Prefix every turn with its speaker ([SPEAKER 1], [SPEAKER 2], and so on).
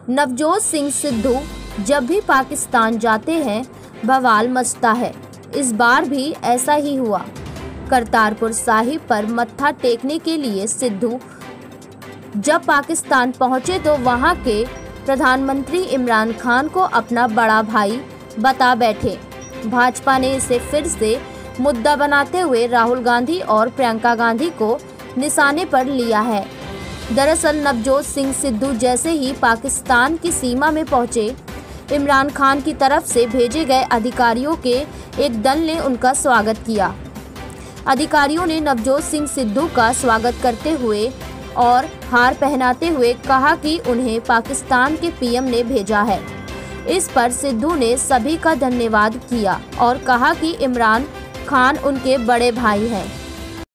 [SPEAKER 1] नवजोत सिंह सिद्धू जब भी पाकिस्तान जाते हैं बवाल मचता है। इस बार भी ऐसा ही हुआ। करतारपुर साहिब पर मत्था टेकने के लिए सिद्धू जब पाकिस्तान पहुंचे तो वहां के प्रधानमंत्री इमरान खान को अपना बड़ा भाई बता बैठे। भाजपा ने इसे फिर से मुद्दा बनाते हुए राहुल गांधी और प्रियंका गांधी को निशाने पर लिया है। दरअसल नवजोत सिंह सिद्धू जैसे ही पाकिस्तान की सीमा में पहुंचे, इमरान खान की तरफ से भेजे गए अधिकारियों के एक दल ने उनका स्वागत किया। अधिकारियों ने नवजोत सिंह सिद्धू का स्वागत करते हुए और हार पहनाते हुए कहा कि उन्हें पाकिस्तान के पीएम ने भेजा है। इस पर सिद्धू ने सभी का धन्यवाद किया और कहा कि इमरान खान उनके बड़े भाई हैं।